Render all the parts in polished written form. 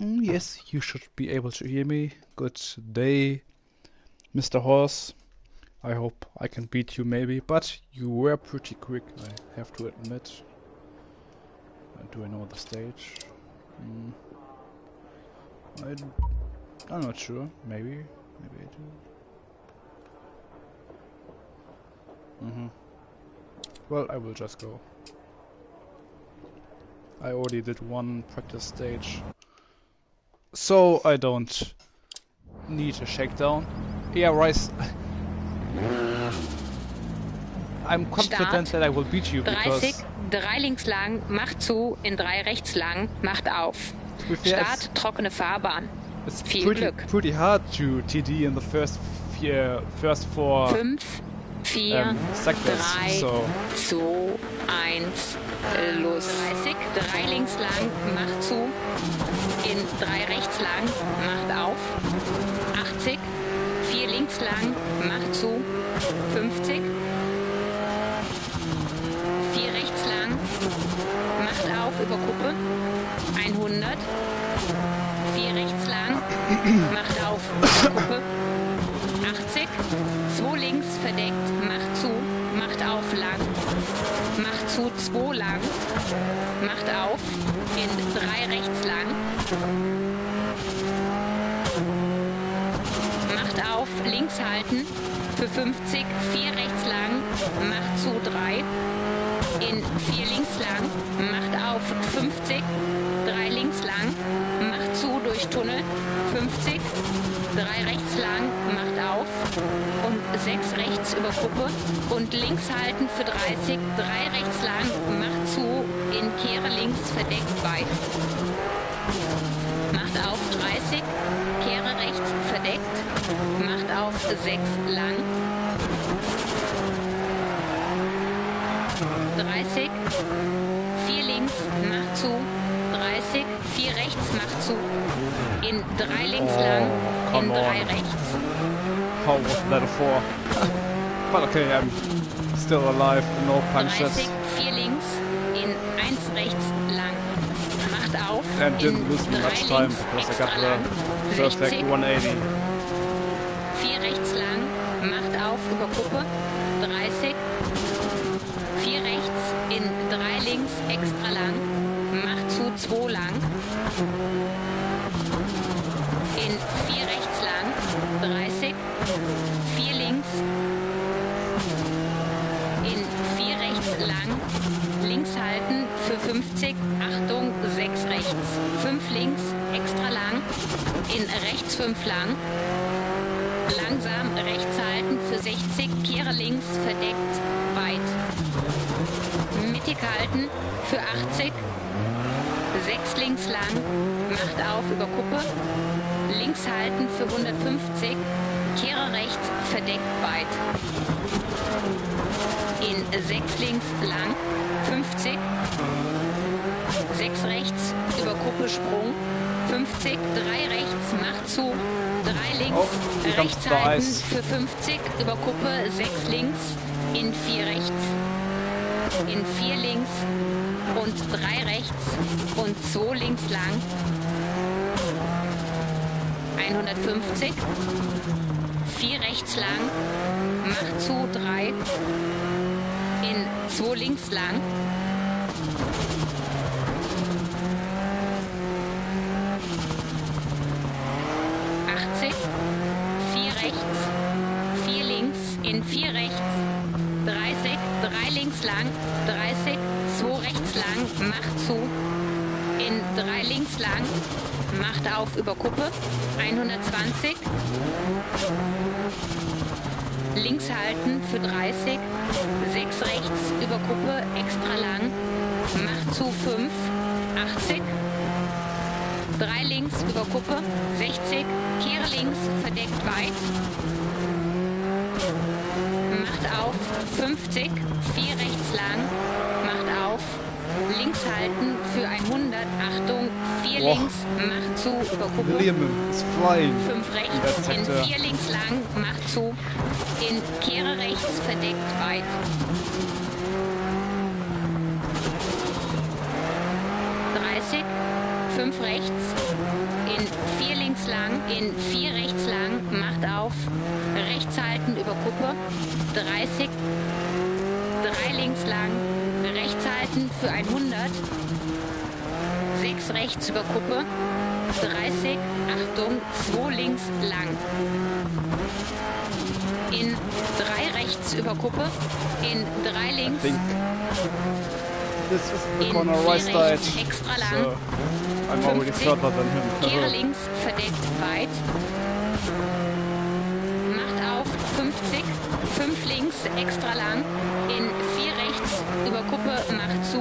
Yes, you should be able to hear me. Good day, Mr. Horse. I hope I can beat you maybe, but you were pretty quick, I have to admit. Do I know the stage? I'm not sure. Maybe I do. Well, I will just go. I already did one practice stage, so I don't need a shakedown. Yeah, Rice. I'm confident that I will beat you because 30, 3 links lang, macht zu, in 3 rechts lang, macht auf. Start, trockene Fahrbahn. It's Viel Glück. pretty hard to TD in the first four 5, 4, sectors. 3, So 2, 1, los. 30, 3 links lang, macht zu, in 3 rechts lang, macht auf. 80, 4 links lang, macht zu, 50, 4 rechts lang, macht auf über Kuppe, 100, 4 rechts lang, macht auf über Kuppe, 80, 2 links verdeckt, macht zu, macht auf lang, macht zu 2 lang, macht auf, in 3 rechts lang, macht auf, links halten, für 50, 4 rechts lang, macht zu 3, in 4 links lang, macht auf 50, 3 links lang, macht zu durch Tunnel, 50, 3 rechts lang, macht auf und 6 rechts über Kuppe und links halten für 30, 3 rechts lang, macht zu, in Kehre links verdeckt weit. Macht auf 30, Kehre rechts verdeckt, macht auf 6 lang. 30, 4 links, macht zu, 30, 4 rechts, macht zu, in 3 links lang, in 3 rechts. how was that a 4? But okay, I'm still alive, no punches. 30, 4 links, in 1 rechts lang, macht auf, And in didn't lose me 3 much time links, because I extra got lang, the perfect 60, 180. 4 rechts lang, macht auf über Kuppe, 30, 4 rechts, in 3 links, extra lang, macht zu 2 lang, in 4 rechts lang, 30, 4 links, in 4 rechts lang, links halten für 50, Achtung, 6 rechts, 5 links, extra lang, in rechts 5 lang, langsam rechts halten für 60, kehre links, verdeckt, weit. Mittig halten für 80, 6 links lang, macht auf über Kuppe, links halten für 150, kehre rechts, verdeckt weit. In 6 links lang, 50, 6 rechts über Kuppe Sprung, 50, 3 rechts, macht zu, 3 links, Oh, hier kommt's rechts über halten Eis. für 50, über Kuppe 6 links, in 4 rechts, in 4 links und 3 rechts und 2 links lang, 150, 4 rechts lang, macht zu 3, in 2 links lang, 80, 4 rechts, 4 links, in 4 rechts, 30, 3 links lang, 30, 2 rechts lang, macht zu, in 3 links lang, macht auf über Kuppe, 120, links halten für 30, 6 rechts über Kuppe, extra lang, macht zu 5, 80, 3 links über Kuppe, 60, kehre links, verdeckt weit, macht auf, 50, 4 rechts lang, macht auf, links halten für 100, Achtung, 4 Boah. links, macht zu, über Kuppe, William is flying. 5 rechts, That's in it, 4 links lang, macht zu, in kehre rechts, verdeckt weit. 30, 5 rechts, lang, in 4 rechts lang, macht auf, rechts halten über Kuppe, 30, 3 links lang, rechts halten für 100, 6 rechts über Kuppe, 30, Achtung, 2 links lang. In 3 rechts über Kuppe, in 3 links, this is the in corner 4 right side, rechts extra lang, so I'm already 50, further than him. kehre links, verdeckt weit, macht auf, 50, 5 links extra lang, in 4 rechts über Kuppe, macht zu,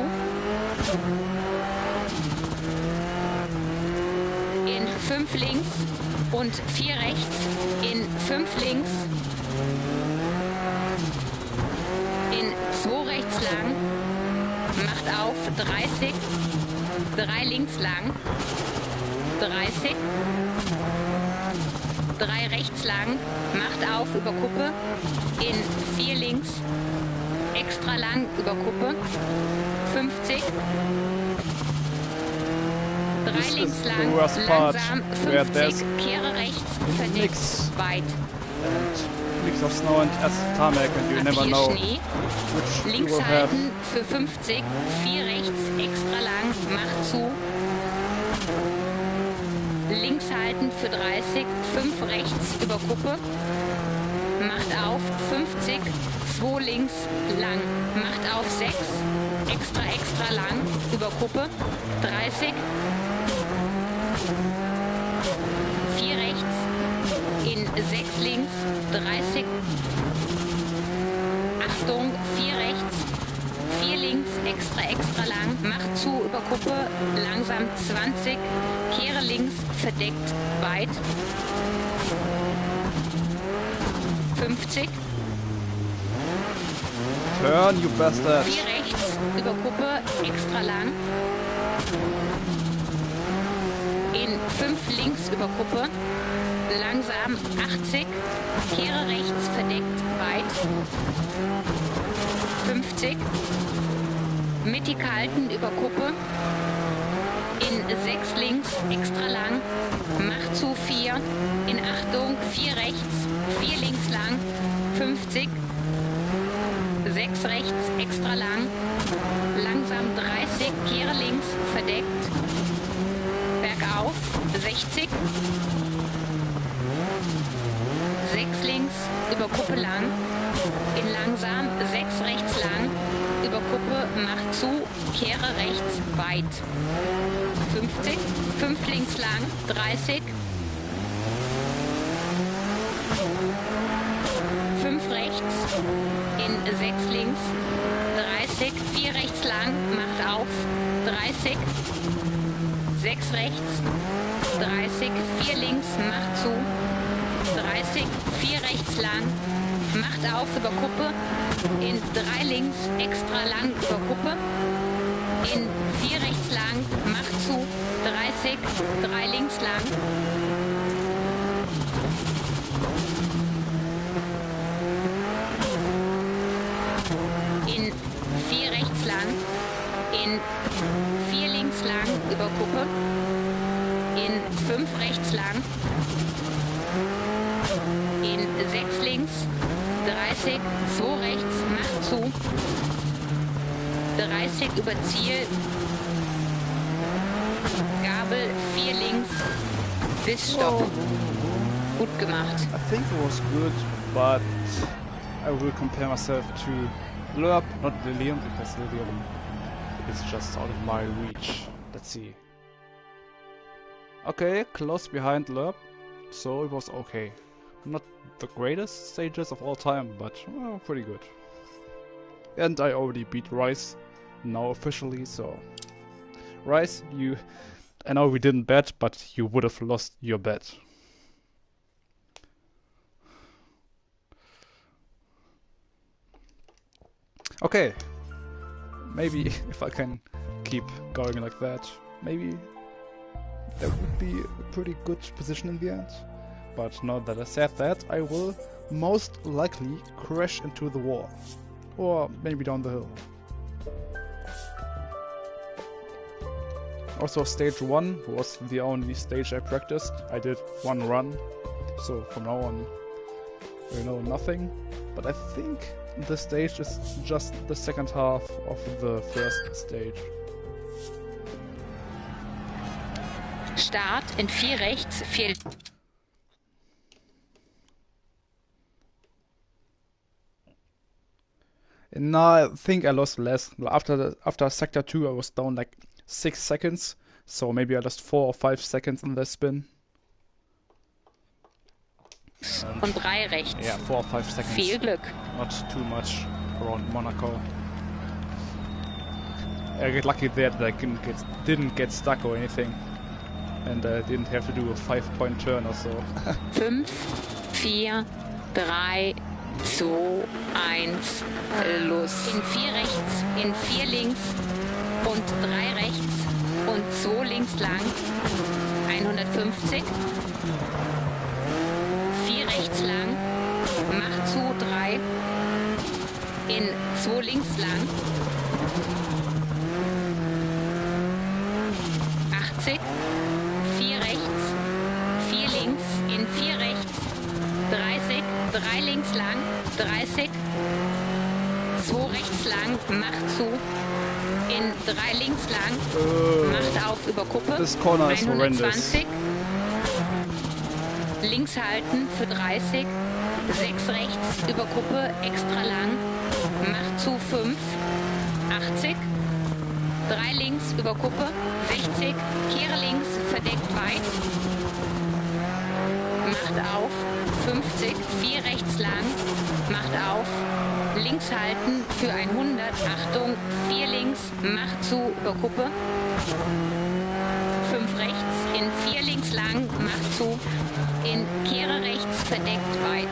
in 5 links und 4 rechts, in 5 links, in 2 rechts lang, macht auf, 30, 3 links lang, 30, 3 rechts lang, macht auf über Kuppe, in 4 links, extra lang über Kuppe, 50, 3 This links is the lang, worst part, langsam, where 50, there's kehre rechts, verdeckt, mix. weit. And mix of snow and tarmac, and you Ab never hier know Schnee, which you links will have. halten für 50, 4 rechts, extra lang, macht zu. Links halten für 30, 5 rechts über Kuppe, macht auf, 50, 2 links lang, macht auf 6, extra lang über Kuppe, 30, 4 rechts, in 6 links, 30, Achtung, 4 rechts, 4 links, extra lang, macht zu über Kuppe, langsam 20, kehre links, verdeckt, weit, 50, Turn, you bastard! 4 rechts, über Kuppe, extra lang, in 5 links über Kuppe, langsam 80, kehre rechts, verdeckt, weit, 50, mittig halten über Kuppe, in 6 links, extra lang, macht zu 4, in Achtung, 4 rechts, 4 links lang, 50, 6 rechts, extra lang, langsam 30, kehre links, verdeckt, bergauf, 60, 6 links, über Kuppe lang, in langsam, 6 rechts lang, über Kuppe, macht zu, kehre rechts, weit, 50, 5 links lang, 30, 5 rechts, in 6 links, 30, 4 rechts lang, macht auf, 30, 6 rechts, 30, 4 links, macht zu, 30, 4 rechts lang, macht auf über Kuppe, in 3 links, extra lang über Kuppe, in 4 rechts lang, macht zu, 30, 3 links lang, in 4 rechts lang, in 4 links lang über Kuppe, in 5 rechts lang, in 6 links, 30, 2 rechts, macht zu, 30 über Ziel, Gabel, 4 links, bis Stopp. Gut gemacht. I think it was good, but I will compare myself to Lerp, not Lilium, because Lilium is just out of my reach. Let's see. Okay, close behind Lerp, so it was okay. Not the greatest stages of all time, but well, pretty good. And I already beat Rice now officially, so Rice, I know we didn't bet, but you would have lost your bet. Okay, maybe if I can keep going like that, maybe there would be a pretty good position in the end. But now that I said that, I will most likely crash into the wall. Or maybe down the hill. Also stage 1 was the only stage I practiced. I did one run, so from now on you know nothing. But I think the stage is just the second half of the first stage. Start in 4 rechts, 4... No, I think I lost less. After sector 2 I was down like 6 seconds, so maybe I lost 4 or 5 seconds in the spin. Und 3 rechts. Yeah, 4 or 5 seconds. Viel Glück. Not too much around Monaco. I get lucky there that I didn't get stuck or anything. And I didn't have to do a 5-point turn or so. 5, 4, 3, 2, 1, los. In 4 rechts, in 4 links und 3 rechts und 2 links lang. 150. 4 rechts lang, mach zu 3. In 2 links lang. 80. 4 rechts, 4 links, in 4 rechts. 30, 3 links lang, 30, 2 rechts lang, macht zu, in 3 links lang, macht auf über Kuppe, This corner is 120, links halten für 30, 6 rechts über Kuppe, extra lang, macht zu 5, 80, 3 links über Kuppe, 60, kehre links, verdeckt weit, macht auf, 50, 4 rechts lang, macht auf, links halten für 100, Achtung, 4 links, macht zu, über Kuppe, 5 rechts, in 4 links lang, macht zu, in kehre rechts, verdeckt weit,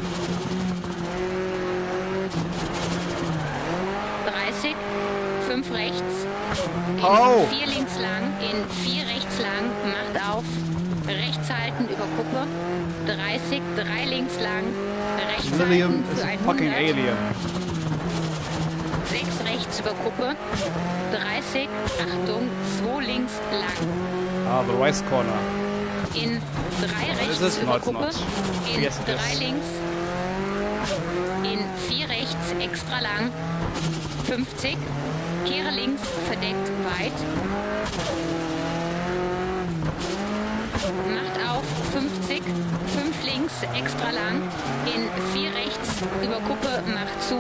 30, 5 rechts, in 4 links lang, in 4 rechts lang, macht auf, rechts halten über Kuppe, 30, 3 links lang, rechts William halten is für a 100, fucking alien. 6 rechts über Kuppe, 30, Achtung, 2 links lang, Ah, the rice corner. in 3 Is rechts it? über No, it's Kuppe, not. in Yes, it 3 is. links, in 4 rechts extra lang, 50, kehre links, verdeckt weit, macht auf 50, 5 links extra lang, in 4 rechts über Kuppe, macht zu,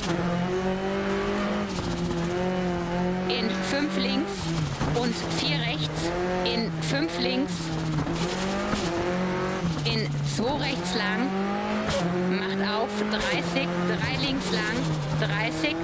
in 5 links und 4 rechts, in 5 links, in 2 rechts lang, macht auf 30, 3 links lang, 30,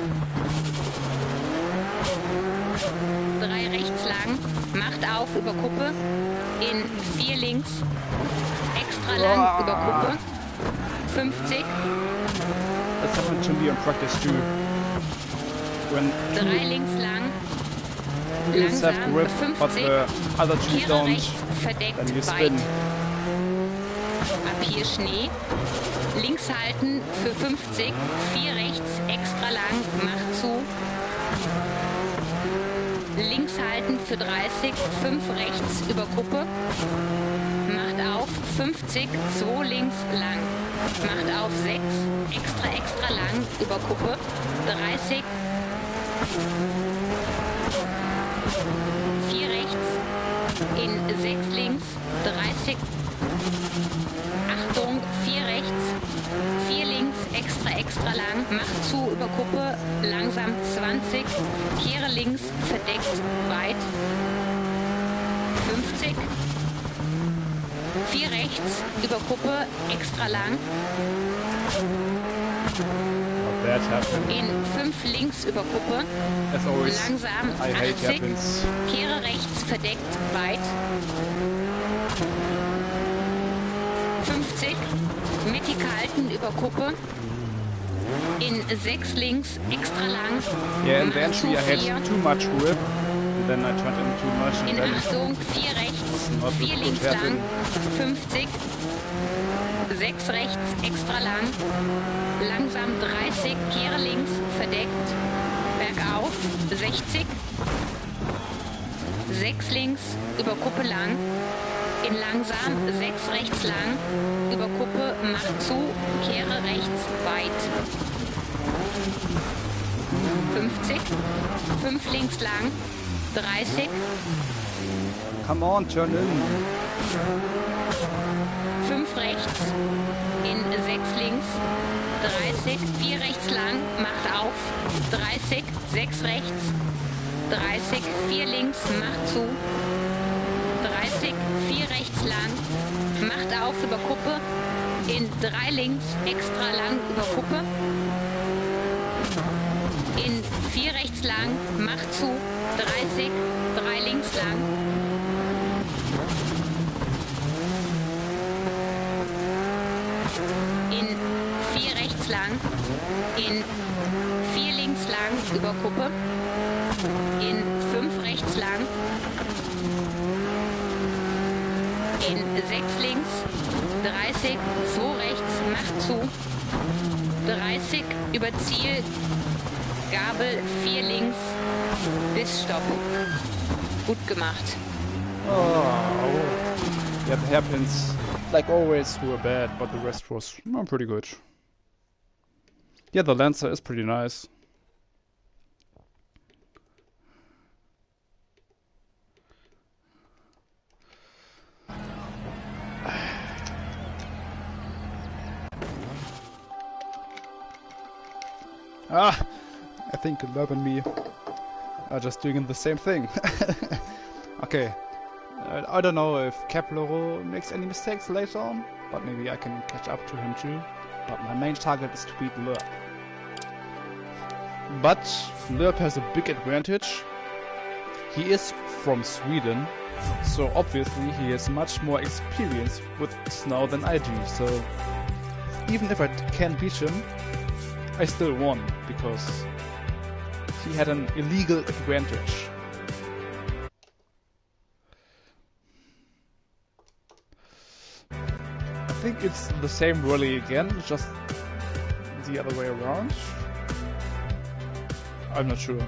3 rechts lang, macht auf über Kuppe, in 4 links, extra lang über Kuppe, 50, That's happened to me on practice too. When 3 links lang, wheels have langsam, grip, but 50, the other two kehre don't, rechts, verdeckt then you weit, spin. ab hier Schnee, links halten für 50, 4 rechts, extra lang, macht zu, links halten für 30, 5 rechts über Kuppe, macht auf 50, 2 links lang, macht auf 6, extra lang über Kuppe, 30, 4 rechts, in 6 links, 30, Achtung, 4 rechts, 4 links, extra lang, macht zu über Kuppe, langsam 20, kehre links, verdeckt weit, 50, 4 rechts, über Kuppe, extra lang, But that happened. in 5 links über Kuppe, As always, langsam I hate 80, happens. kehre rechts, verdeckt weit, 50, mittig halten über Kuppe, in 6 links, extra lang, Yeah, in the macht zu entry I 4, had too much grip, and then I turned in too much, and in then Achtung, 4 rechts, not 4 good links happen. lang, 50, 6 rechts, extra lang, langsam 30, kehre links, verdeckt, bergauf, 60, 6 links, über Kuppe lang. In langsam, 6 rechts lang, über Kuppe, mach zu, kehre rechts, weit. 50, 5 links lang, 30. Come on, turn in. 5 rechts, in 6 links, 30, 4 rechts lang, macht auf, 30, 6 rechts, 30, 4 links, macht zu, 30, 4 rechts lang, macht auf über Kuppe, in 3 links, extra lang über Kuppe, in 4 rechts lang, macht zu, 30, 3 links lang, in 4 rechts lang, in 4 links lang über Kuppe, in 5 rechts lang, in 6 links, 30, 2 rechts, macht zu, 30 über Ziel, Gabel 4 links, bis Stopp. Gut gemacht. Oh, yeah, the hairpins, like always, were bad, but the rest was pretty good. Yeah, the Lancer is pretty nice. Ah, I think Lurp and me are just doing the same thing. Okay, I don't know if Kepler makes any mistakes later on, but maybe I can catch up to him too. But my main target is to beat Lurp. But Lurp has a big advantage. He is from Sweden, so obviously he has much more experience with snow than I do, so even if I can't beat him, I still won, because he had an illegal advantage. I think it's the same rally again, just the other way around. I'm not sure.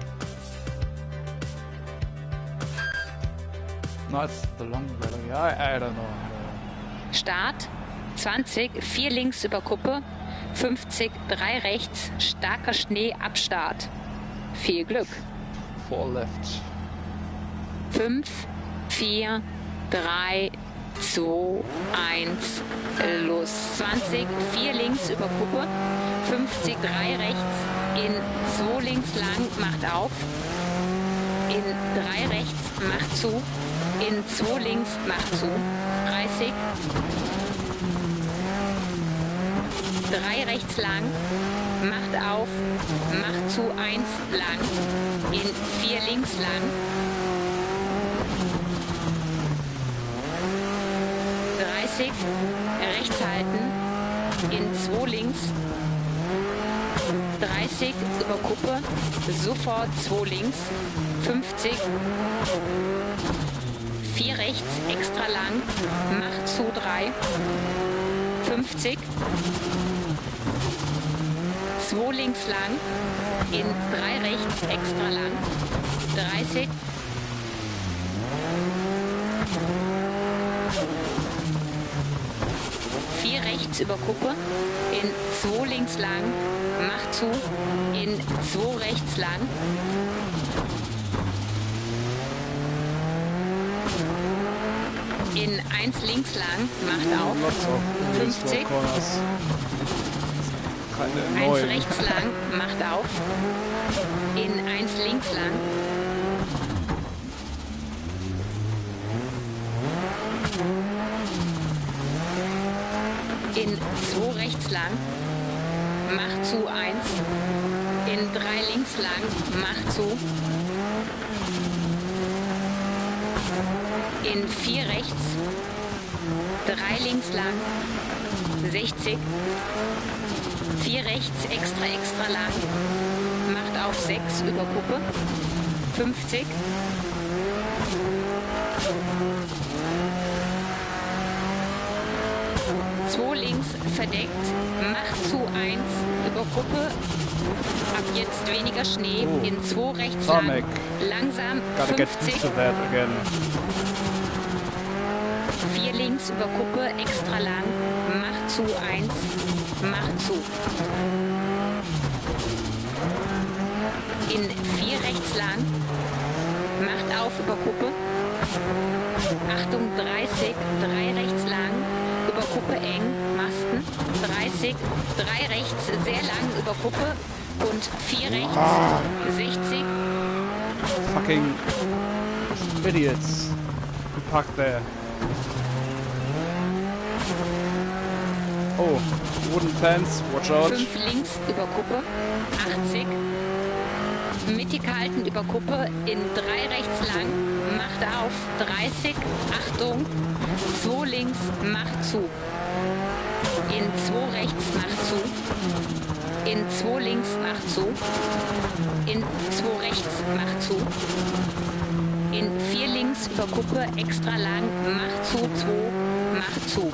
No, it's the long rally. I don't know. Start, 20, 4 links über Kuppe, 50, 3 rechts, starker Schnee, Abstart. Viel Glück. 4 left. 5, 4, 3, 2, 1, los. 20, 4 links über Kuppe, 50, 3 rechts, in 2 links lang, macht auf, in 3 rechts, macht zu, in 2 links, macht zu, 30, 3 rechts lang, macht auf, macht zu 1 lang, in 4 links lang, 30, rechts halten, in 2 links, 30 über Kuppe, sofort 2 links, 50, 4 rechts, extra lang, macht zu 3, 50, 2 links lang, in 3 rechts, extra lang, 30, 4 rechts über Kuppe, in 2 links lang, macht zu, in 2 rechts lang, in 1 links lang, macht auf, 50, 1 rechts lang, macht auf, in 1 links lang, in 2 rechts lang, macht zu 1, in 3 links lang, macht zu, in 4 rechts, 3 links lang, 60, 4 rechts, extra lang, macht auf 6 über Kuppe, 50, 2 2 links verdeckt, macht zu 1 über Kuppe, ab jetzt weniger Schnee, in 2 rechts lang, Tarmac. langsam Gotta get 50, used to that again. 4 links über Kuppe, extra lang, macht zu 1, macht zu. In 4 rechts lang, macht auf über Kuppe. Achtung 30, 3 rechts lang, über Kuppe eng, Masten. 30, 3 rechts sehr lang über Kuppe und 4 rechts, 60. Fucking idiots. Who parked there? Oh, wooden fence, watch out. 5 links über Kuppe, 80. Mittig halten über Kuppe, in 3 rechts lang, macht auf, 30, Achtung, 2 links, macht zu. In 2 rechts, macht zu. In 2 links, macht zu. In 2 rechts, macht zu. In 4 links über Kuppe, extra lang, macht zu, 2, macht zu.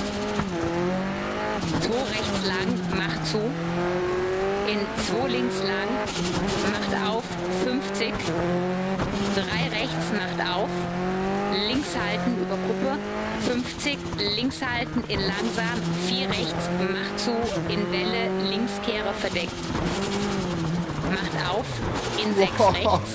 2 rechts lang, macht zu. In 2 links lang, macht auf, 50. 3 rechts, macht auf. Links halten über Kuppe, 50. Links halten in langsam, 4 rechts, macht zu. In Welle, Linkskehre verdeckt. Macht auf, in 6 rechts.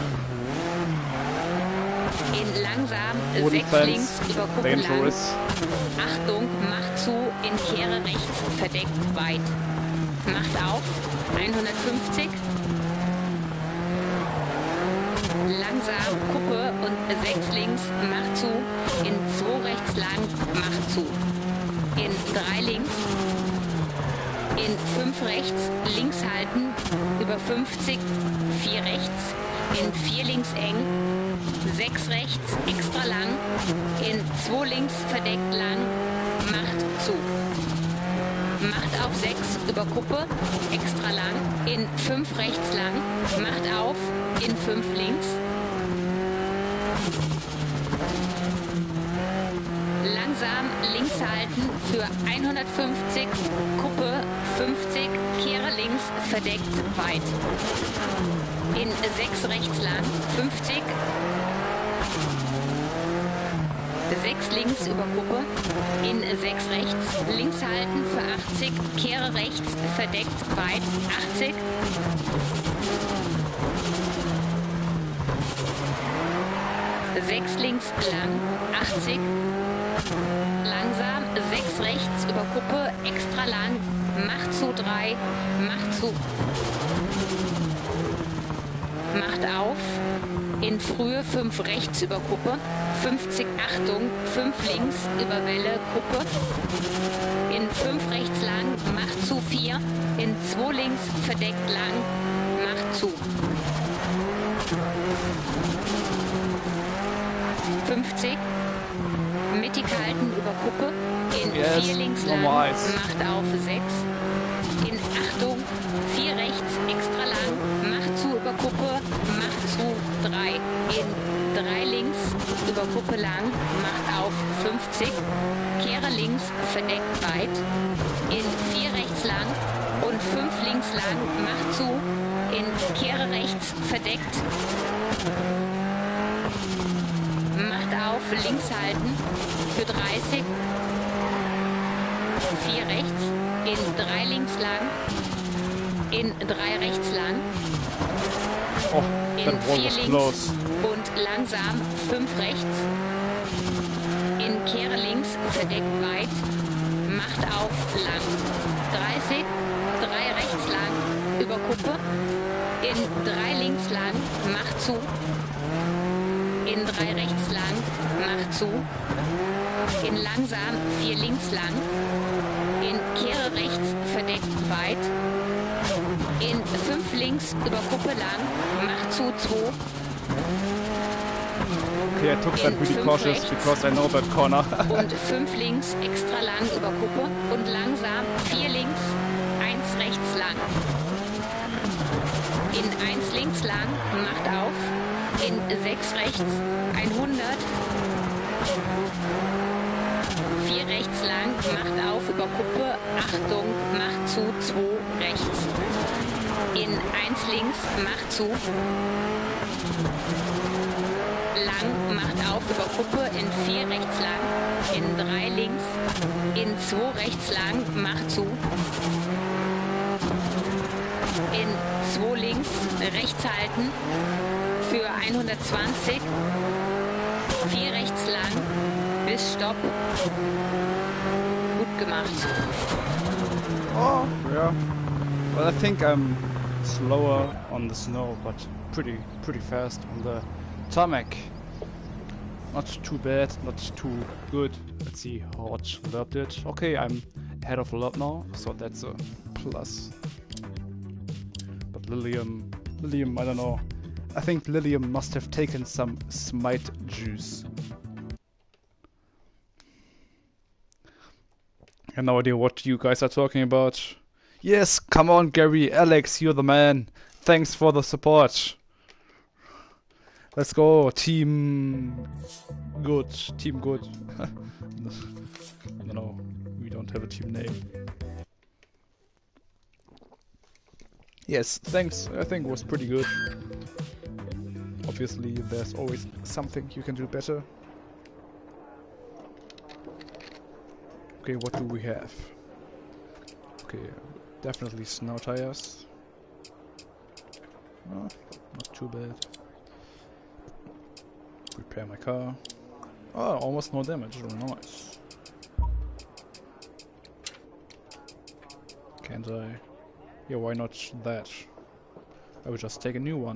In langsam, 6 links über Kuppe lang. Dangerous. Achtung, macht zu, in Kehre rechts, verdeckt, weit. Macht auf, 150. Langsam, Kuppe und 6 links, macht zu. In 2 rechts lang, macht zu. In 3 links. In 5 rechts, links halten, über 50, 4 rechts. In 4 links eng. 6 rechts, extra lang. In 2 links, verdeckt lang, macht zu. Macht auf 6 über Kuppe, extra lang, in 5 rechts lang, macht auf, in 5 links. Langsam links halten für 150, Kuppe 50, Kehre links, verdeckt, weit. In 6 rechts lang, 50. 6 links über Kuppe, in 6 rechts, links halten für 80, Kehre rechts, verdeckt, weit, 80. Sechs links lang, 80. Langsam, 6 rechts über Kuppe, extra lang, macht zu 3, macht zu. Macht auf, in frühe 5 rechts über Kuppe, 50, Achtung, 5 links über Welle, Kuppe. In 5 rechts lang, macht zu 4, in 2 links, verdeckt lang, macht zu. 50, mittig halten über Kuppe, in 4 links lang, macht auf 6. In Achtung, 4 rechts, extra lang, macht zu über Kuppe, macht zu 3. In 3 links, über Kuppe lang, macht auf 50. Kehre links, verdeckt weit. In 4 rechts lang und 5 links lang, macht zu. In Kehre rechts, verdeckt. Macht auf, links halten, für 30. 4 rechts, in 3 links lang, in 3 rechts lang, Oh, in that wall 4 was links close. und langsam 5 rechts, in Kehre links, verdeckt weit, macht auf, lang, 30, 3 rechts lang, über Kuppe, in 3 links lang, macht zu, in 3 rechts lang, macht zu, in langsam 4 links lang, in Kehre rechts, verdeckt weit, in 5 links über Kuppe lang, macht zu 2. Okay, I took that really cautious because I know that corner. Und 5 links extra lang über Kuppe und langsam 4 links, 1 rechts lang. In 1 links lang, macht auf, in 6 rechts, 100. 4 rechts lang, macht auf über Kuppe, Achtung, macht zu, 2 rechts. In 1 links, macht zu. Lang, macht auf über Kuppe, in 4 rechts lang, in 3 links, in 2 rechts lang, macht zu. In 2 links, rechts halten, für 120, 4 rechts lang, bis Stopp. Gut gemacht. Oh, yeah. Well, I think I'm slower on the snow, but pretty fast on the tarmac. Not too bad, not too good. Let's see how much Lurp did. Okay, I'm ahead of Lurp now, so that's a plus. But Lilium, I don't know. I think Lilium must have taken some Smite juice. I have no idea what you guys are talking about. Yes, come on Gary, Alex, you're the man. Thanks for the support. Let's go, team good. No, we don't have a team name. Yes, thanks, I think it was pretty good. Obviously, there's always something you can do better. Okay, what do we have? Okay, definitely snow tires. Oh, not too bad. Repair my car. Oh, almost no damage, nice. Can't I? Yeah, why not that? I would just take a new one.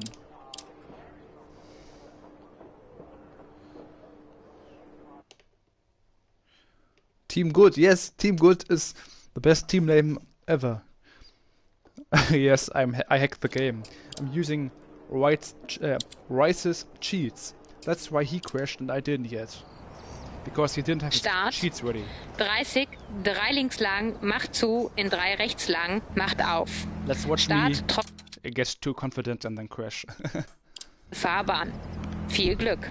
Team Good, yes, Team Good is the best team name ever. Yes, I hacked the game. I'm using Rice's cheats. That's why he crashed and I didn't yet. Because he didn't have Start. cheats ready. 30, 3 links lang, macht zu, in 3 rechts lang, macht auf. Let's watch Start, me get too confident and then crash. Fahrbahn. Viel Glück.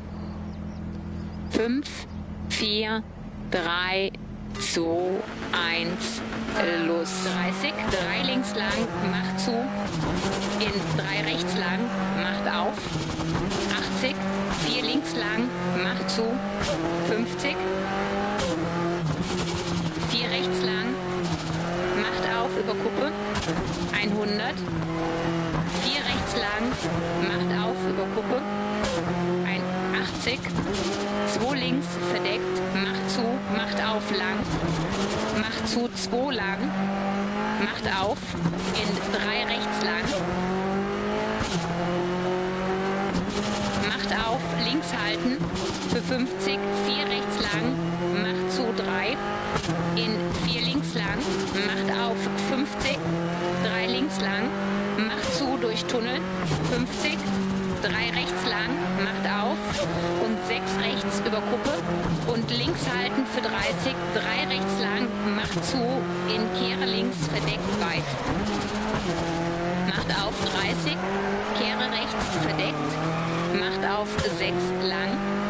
5, 4, 3, 2, 1, los. 30, 3 links lang, macht zu, in 3 rechts lang, macht auf. 80, 4 links lang, macht zu, 50, 4 rechts lang, macht auf über Kuppe, 100, 4 rechts lang, macht auf über Kuppe, 80, 2 links verdeckt, macht zu, macht auf lang, macht zu 2 lang, macht auf, in 3 rechts lang, macht auf, links halten, für 50, 4 rechts lang, macht zu 3, in 4 links lang, macht auf 50, 3 links lang, macht zu durch Tunnel, 50, 3 rechts lang, macht auf und 6 rechts über Kuppe und links halten für 30, 3 rechts lang, macht zu, in Kehre links verdeckt weit. Macht auf 30, Kehre rechts verdeckt, macht auf 6 lang.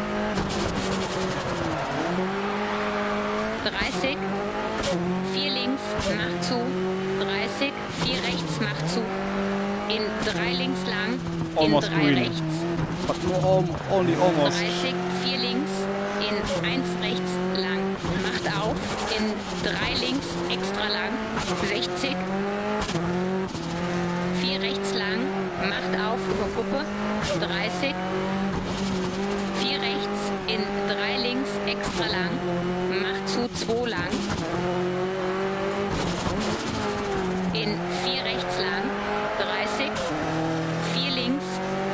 30, 4 links, macht zu, 30, 4 rechts, macht zu, in 3 links lang, in Almost 3 green. rechts. But only almost. 30, 4 links, in 1 rechts lang, macht auf, in 3 links, extra lang, 60, 4 rechts lang, macht auf, über Kuppe, 30, 4 rechts, in 3 links, extra lang, macht zu 2 lang, in 4 rechts lang, 30, 4 links,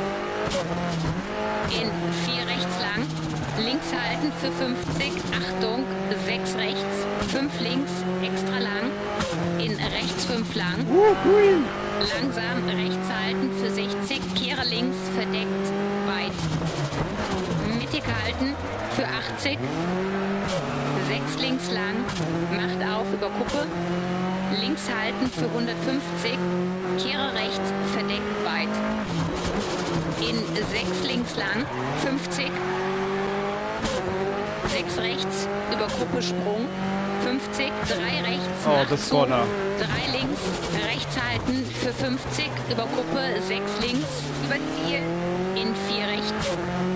in 4 rechts lang, links halten für 50, Achtung, 6 rechts, 5 links, extra lang, in rechts 5 lang, langsam rechts halten für 60, kehre links, verdeckt, weit, mittig halten für 80, 6 links lang, macht auf über Kuppe, links halten für 150, kehre rechts, verdeckt, weit, in 6 links lang, 50, 6 rechts, über Kuppe Sprung, 50, 3 rechts, Oh, macht das zu, Corner. 3 links, rechts halten für 50, über Kuppe, 6 links, über Ziel, in 4 rechts.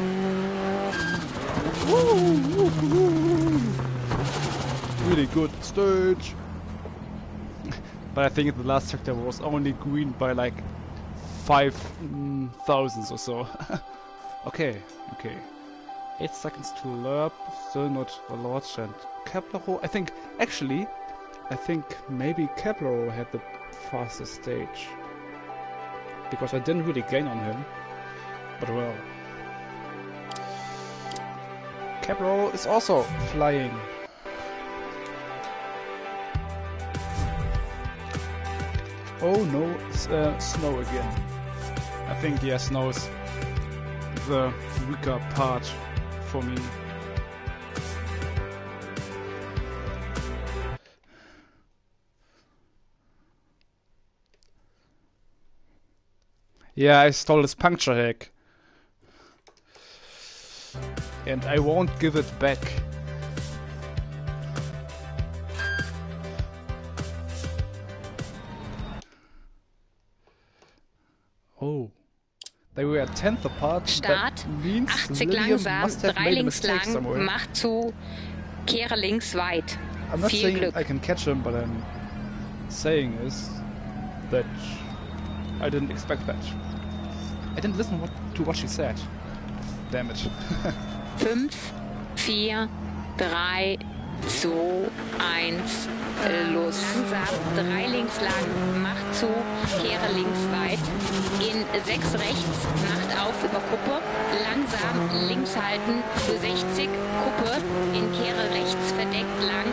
Really good stage. But I think the last sector was only green by like 5,000 or so. Okay. 8 seconds to lerp, still not a lot. And Kepler, I think maybe Kepler had the fastest stage. Because I didn't really gain on him. But well. Kepler is also flying. Oh no, it's snow again. I think yeah, snow is the weaker part for me. Yeah, I stole his puncture hack. And I won't give it back. Oh. They were a tenth apart. Start, That means 80 Lilium langsam, must have 3 made a links mistake lang, somewhere. macht zu, kehre links weit. I'm not Viel saying Glück. I can catch him, but I'm saying is that I didn't expect that. I didn't listen to what she said. Damn it. 5, 4, 3, 2, 1, los. Langsam, 3 links lang, macht zu, kehre links weit. In 6 rechts, macht auf über Kuppe. Langsam links halten für 60, Kuppe. In kehre rechts verdeckt lang.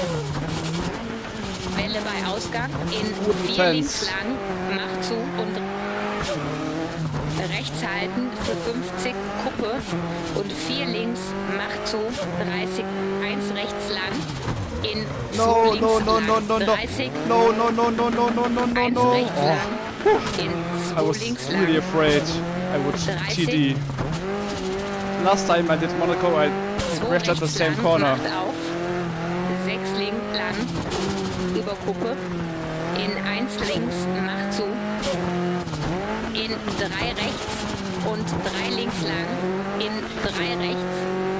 Welle bei Ausgang. In 4 links lang, macht zu und rechts halten für 50, Kuppe und 4 links, macht zu, 30, 1 rechts lang, in 2 links lang, 30, 1 rechts lang, in I 2 was links really lang, afraid I would 30. TD. Last time I did Monaco, I 2 crashed at the rechts same lang, corner. macht auf, 6 links lang, über Kuppe, in 1 links, macht zu, in 3 rechts und 3 links lang, in 3 rechts,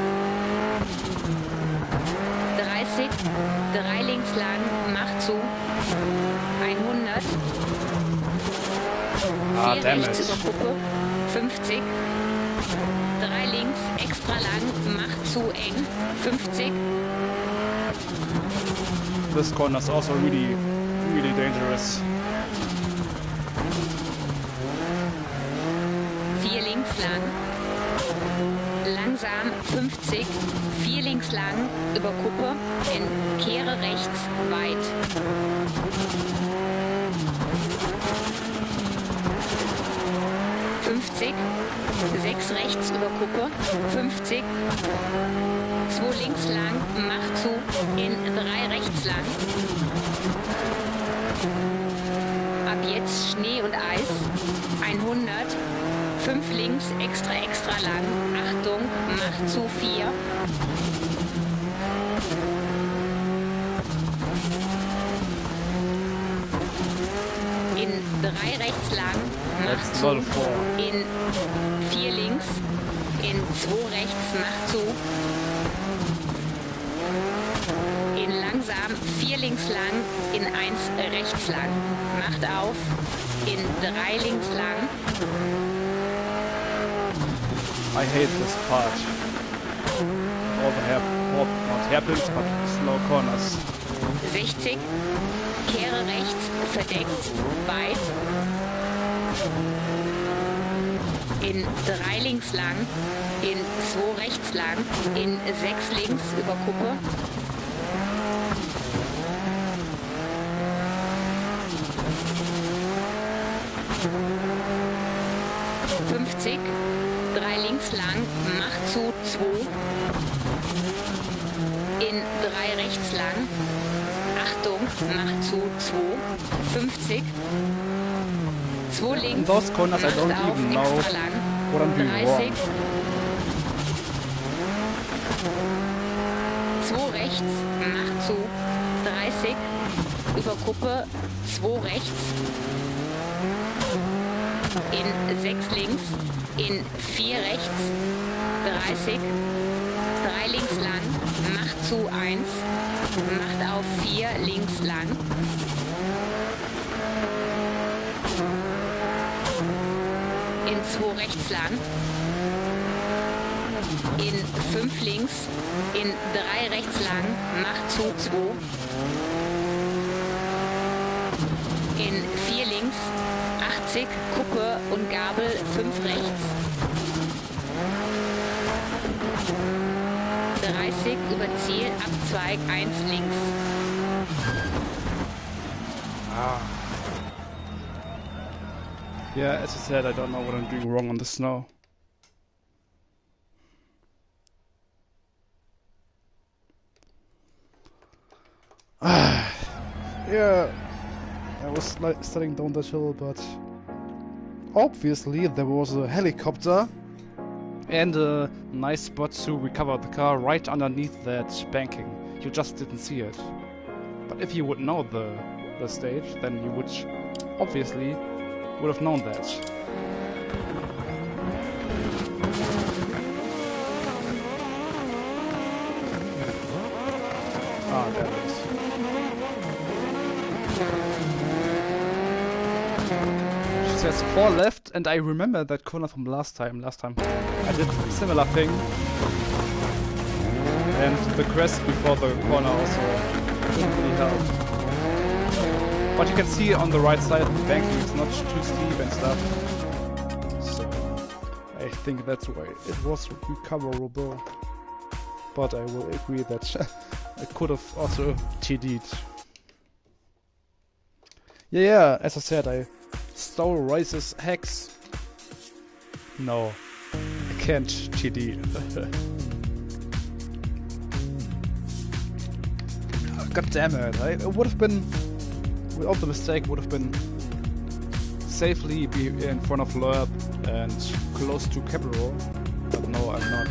30, 3 links lang, macht zu, 100, 4 damn rechts it. über Kuppe, 50, 3 links, extra lang, macht zu eng, 50, This corner is also really dangerous. 4 links lang, langsam 50, 4 links lang, über Kuppe, in kehre rechts, weit. ...50, 6 rechts über Kuppe, 50, 2 links lang, macht zu, in 3 rechts lang. Ab jetzt Schnee und Eis, 100, 5 links, extra lang, Achtung, macht zu 4. In 3 rechts lang, macht That's zu, level 4. in 4 links, in 2 rechts, macht zu. In langsam 4 links lang, in 1 rechts lang, macht auf, in 3 links lang. I hate this part. All the not hairpins, but slow corners. 60, kehre rechts, verdeckt, weit. In 3 links lang, in 2 rechts lang, in 6 links über Kuppe. ...50, 3 links lang, macht zu 2. In 3 rechts lang, Achtung, macht zu 2, 50, 2 links, In those corners I macht don't auf, even know extra lang, what I'm doing 30, wrong. rechts, macht zu, 30, über Kuppe, 2 rechts, in 6 links, in 4 rechts, 30, 3 links lang, macht zu 1, macht auf 4 links lang, in 2 rechts lang, in 5 links, in 3 rechts lang, macht zu 2, in 4 links, 80, Kuppe und Gabel, 5 rechts, 30 über Ziel, Abzweig 1 links. Yeah, as I said, I don't know what I'm doing wrong on the snow. Yeah, I was studying down that hill, but obviously there was a helicopter and a nice spot to recover the car right underneath that banking. You just didn't see it. But if you would know the stage, then you would obviously would have known that. Ah, there it is. She says 4 left, and I remember that corner from last time. Last time I did a similar thing. And the crest before the corner also didn't really help. But you can see on the right side the banking is not too steep and stuff. So I think that's why it was recoverable. But I will agree that I could have also TD'd. Yeah, as I said, I stole Royce's hex. No, I can't TD. God damn it, I would have been, without the mistake, would have been safely be in front of Lurp and close to Cabrero, but no, I'm not.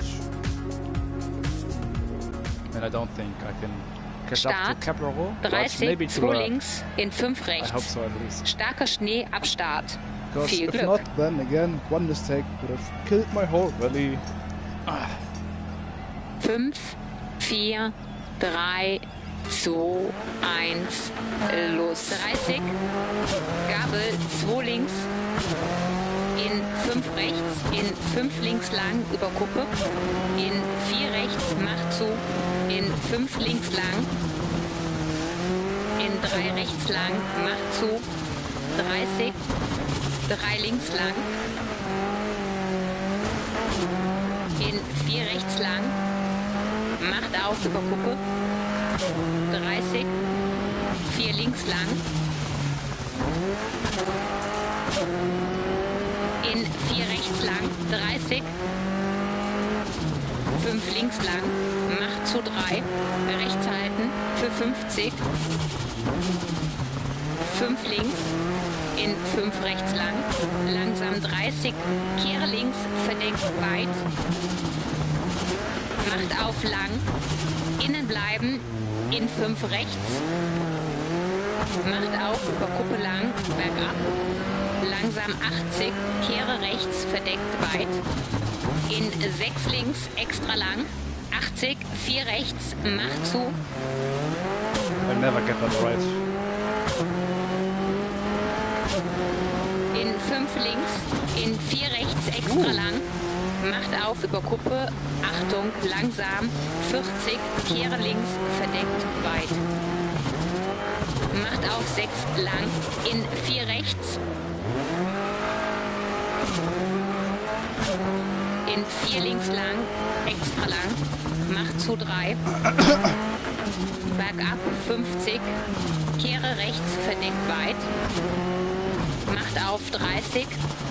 And I don't think I can catch up to Cabrero, but maybe 30, to 2 Lurp. links, in 5 rechts. I hope so at least. Starker Schnee ab Start. Because Viel if Glück. not, then again, one mistake would have killed my whole rally. 5, 4, 3, 2, 1, los. 30, Gabel, 2 links, in 5 rechts, in 5 links lang über Kuppe, in 4 rechts, macht zu, in 5 links lang, in 3 rechts lang, macht zu, 30, 3 links lang, in 4 rechts lang, macht auf über Kuppe, 30, 4 links lang, in 4 rechts lang, 30, 5 links lang, macht zu 3, rechts halten für 50, 5 links, in 5 rechts lang, langsam 30, kehre links, verdeckt weit, macht auf lang, innen bleiben, in 5 rechts, macht auf über Kuppe lang, bergab, langsam 80, kehre rechts, verdeckt weit, in 6 links, extra lang, 80, 4 rechts, macht zu, I never get that right. in 5 links, in 4 rechts, extra lang, macht auf über Kuppe, Achtung, langsam, 40, kehre links, verdeckt weit. Macht auf 6 lang, in 4 rechts, in 4 links lang, extra lang, macht zu 3, bergab 50, kehre rechts, verdeckt weit, macht auf 30,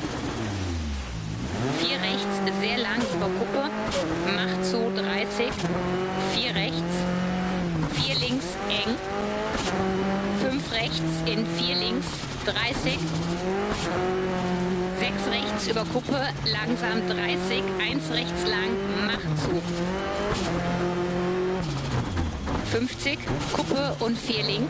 4 rechts, sehr lang über Kuppe, macht zu 30, 4 rechts, 4 links, eng, 5 rechts, in 4 links, 30, 6 rechts über Kuppe, langsam 30, 1 rechts lang, macht zu. 50, Kuppe und 4 links.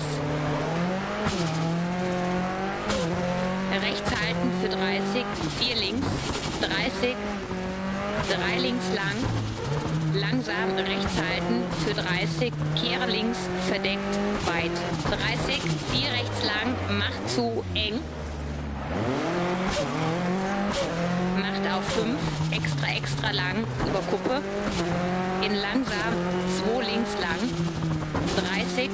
Rechts halten für 30, 4 links, 30, 3 links lang. Langsam rechts halten für 30, kehre links, verdeckt, weit. 30, 4 rechts lang, macht zu, eng. Macht auf 5, extra lang, über Kuppe. In langsam, 2 links lang, 30.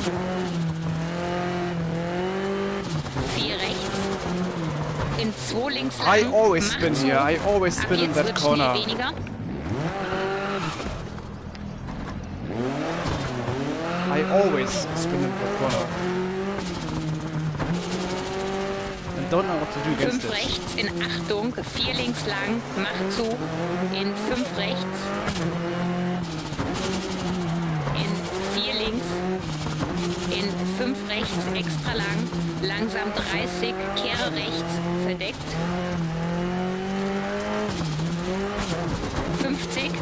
4 rechts. In 2 links lang. I always spin zu. here. I always Ab spin in jetzt that wird corner. Schnee weniger. I always spin in that corner. And don't know what to do against 5 it. rechts in Achtung, 4 links lang, macht zu. In 5 rechts. In 4 links. In 5 rechts extra lang, langsam 30, kehre rechts, verdeckt. 50.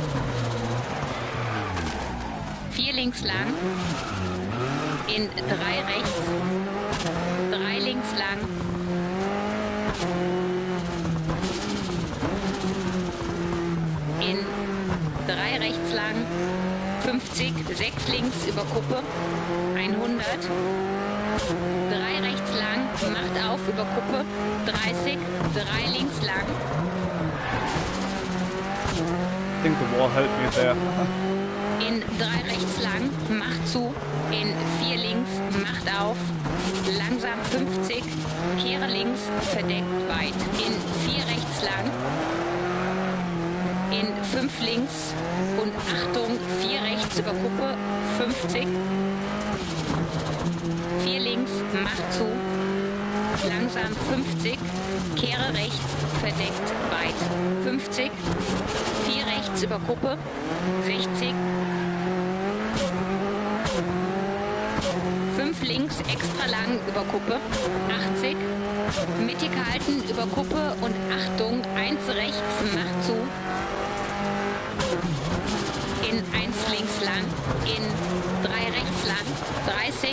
4 links lang. In 3 rechts. 3 links lang. In 3 rechts lang. 50, 6 links über Kuppe. 100. 3 rechts lang, macht auf über Kuppe. 30, 3 links lang. I think the wall helped me there. In 3 rechts lang, macht zu. In 4 links, macht auf. Langsam 50, kehre links, verdeckt weit. In 4 rechts lang. In 5 links und Achtung, 4 rechts über Kuppe, 50. 4 links, macht zu. Langsam 50, kehre rechts, verdeckt weit. 50. 4 rechts über Kuppe, 60. 5 links, extra lang über Kuppe, 80. Mittig halten über Kuppe und Achtung, 1 rechts, macht zu. In 1 links lang, in 3 rechts lang, 30.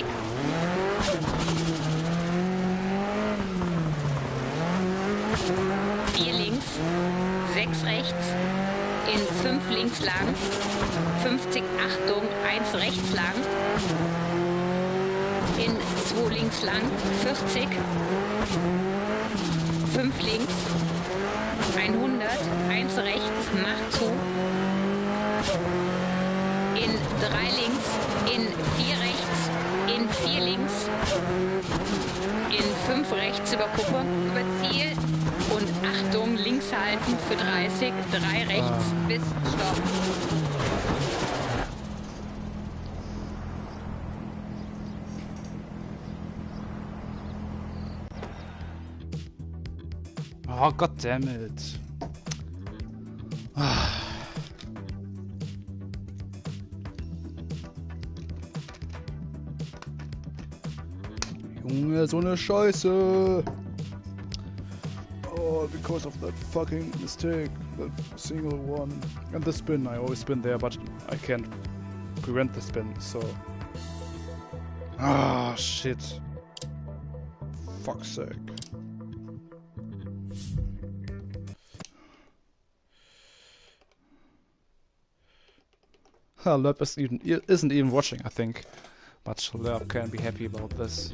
Vier links, 6 rechts, in 5 links lang, 50, Achtung, 1 rechts lang, in 2 links lang, 40, 5 links, 100, 1 rechts, macht zu, in 3 links, in 4 rechts, in 4 links, in 5 rechts über Kuppe, über Ziel und Achtung, links halten für 30, 3 rechts bis Stopp. Oh, god damn it. Junge, so eine Scheiße. Oh, because of that fucking mistake. That single one. And the spin, I always spin there, but I can't prevent the spin, so... Ah, shit. Fuck's sake. Lerp isn't even watching, I think. But Lerp can be happy about this.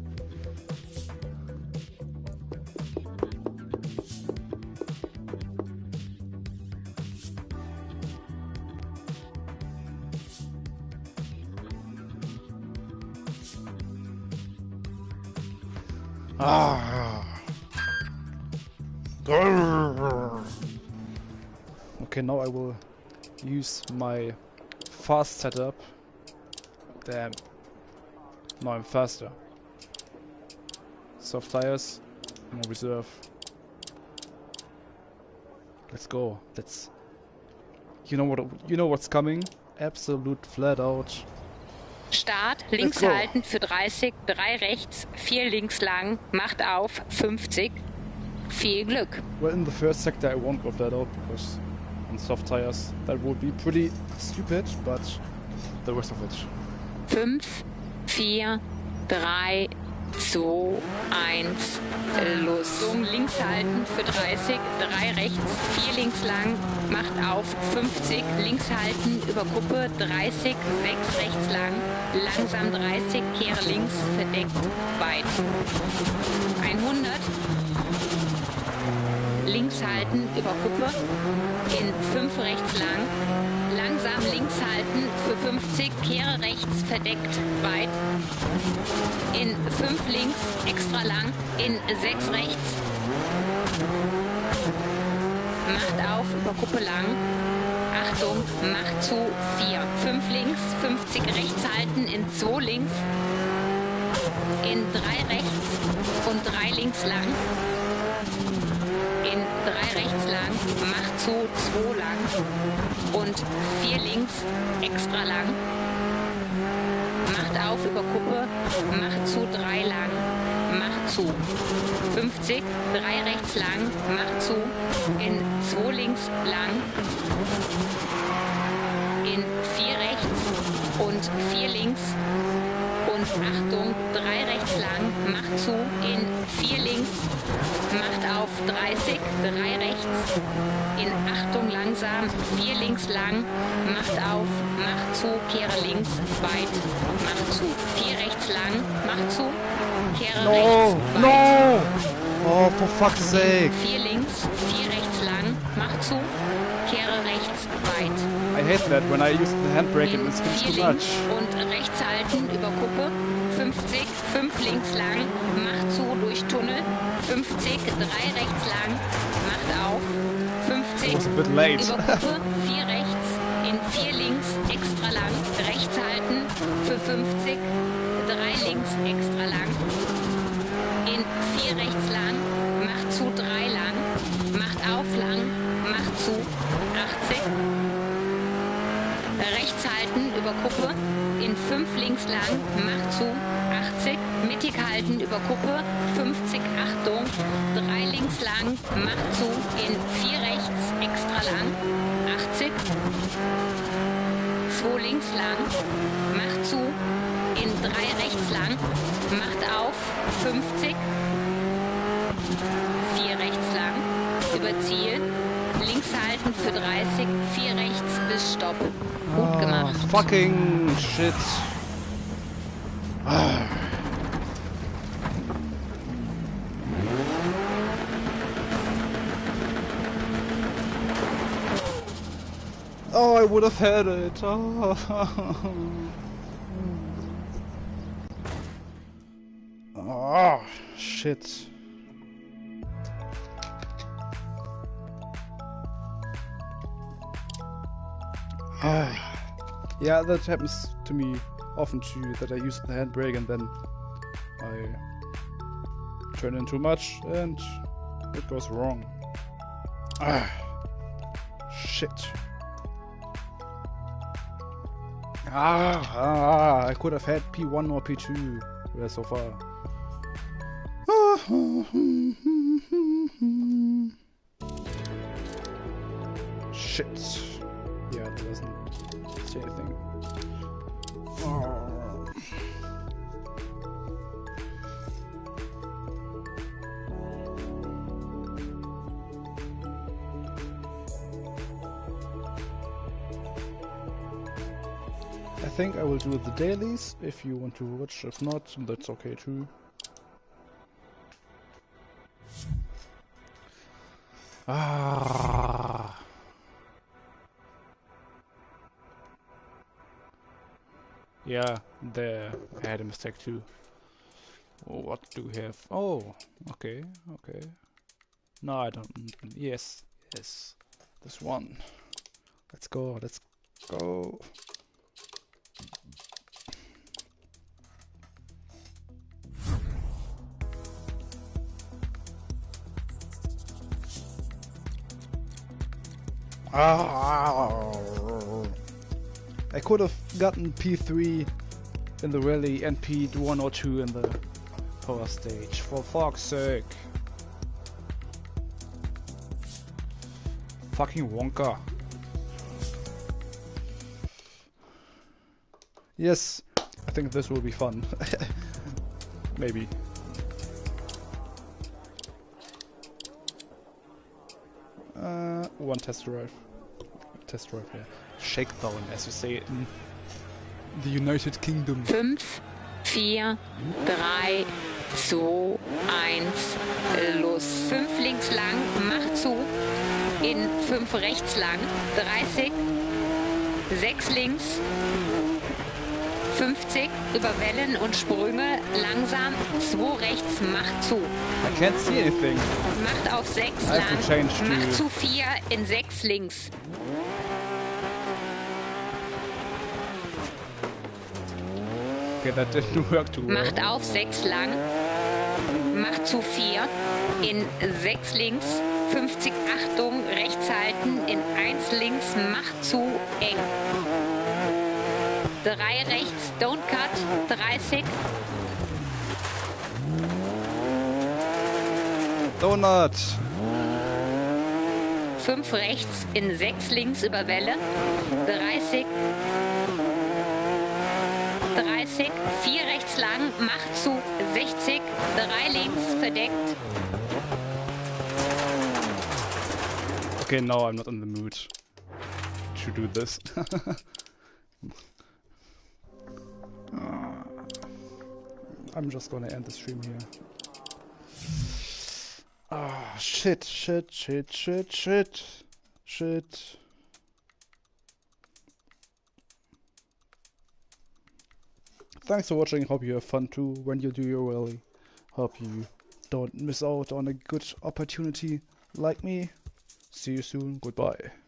Okay, now I will use my fast setup. Damn. Now I'm faster. Soft tires, no reserve. Let's go. Let's. You know what's coming? Absolute flat out. Start, links halten für 30, 3 rechts, 4 links lang, macht auf, 50. Viel Glück. Well, in the first sector I won't go flat out because on soft tires that would be pretty stupid, but the rest of it 5, 4, 3, 2, 1, los. Links halten für 30, 3 rechts, 4 links lang, macht auf 50, links halten über Kuppe 30, 6 rechts lang, langsam 30, kehre links, verdeckt, weit. 100, links halten über Kuppe, in 5 rechts lang, langsam links halten für 50, kehre rechts, verdeckt, weit, in 5 links, extra lang, in 6 rechts, macht auf, über Kuppe lang, Achtung, macht zu, 4, 5 links, 50 rechts halten, in 2 links, in 3 rechts und 3 links lang, in 3 rechts lang, macht zu, 2 lang und 4 links, extra lang, macht auf über Kuppe, macht zu, 3 lang, macht zu, 50, 3 rechts lang, macht zu, in 2 links lang, in 4 rechts und 4 links und Achtung, 3 rechts lang, macht zu, in 4 links, macht auf 30, 3 rechts, in Achtung langsam, 4 links lang, macht auf, macht zu, kehre links, weit, macht zu, 4 rechts lang, macht zu, kehre rechts, weit. No! Oh, for fuck's sake! 4 links, 4 rechts lang, macht zu, kehre rechts, weit. I hate that when I use the handbrake and it's 4 too links much. und rechts halten über Kuppe, 50, 5 links lang, macht zu durch Tunnel, 50, 3 rechts lang, macht auf, 50, Was a bit late. über Kuppe, 4 rechts, in 4 links, extra lang, rechts halten, für 50, 3 links, extra lang, in 4 rechts lang, macht zu, 3 lang, macht auf lang, macht zu, 80, rechts halten über Kuppe, in 5 links lang, macht zu, 80, mittig halten über Kuppe, 50, Achtung, 3 links lang, macht zu, in 4 rechts, extra lang, 80, 2 links lang, macht zu, in 3 rechts lang, macht auf, 50, 4 rechts lang, über Ziel, links halten für 30, 4 rechts bis Stopp. Gut gemacht. Fucking shit. Oh, I would have had it. Oh, shit. Yeah, that happens to me often too, that I use the handbrake and then I turn in too much and it goes wrong. Shit. I could have had P1 or P2 so far. Shit. Yeah, that doesn't say anything. I think I will do the dailies if you want to watch. If not, that's okay too. Yeah, there I had a mistake too. What do we have? Oh, okay, okay. No, I don't. Yes, yes. This one. Let's go, let's go. I could have gotten P3 in the rally and P1 or 2 in the power stage, for fuck's sake. Fucking Wonka. Yes, I think this will be fun. Maybe. One test drive. Test drive, yeah. Shakedown, as you say in the United Kingdom. 5, 4, 3, 2, 1, los. 5 links lang, mach zu. In 5 rechts lang, 30. 6 links. 50 über Wellen und Sprünge, langsam, 2 rechts, macht zu. I can't see anything. Macht auf 6 I have to change lang, to- macht zu 4 in 6 links. Okay, that didn't work too well. Macht auf 6 lang, macht zu 4 in 6 links, 50 Achtung, rechts halten, in 1 links, macht zu eng. 3 rechts, don't cut, 30, Donut! 5 rechts, in 6 links über Welle, 30, 30, 4 rechts lang, macht zu, 60, 3 links, verdeckt, Okay, now I'm not in the mood to do this. I'm just gonna end the stream here. Ah, shit. Thanks for watching, hope you have fun too when you do your rally. Hope you don't miss out on a good opportunity like me. See you soon, goodbye.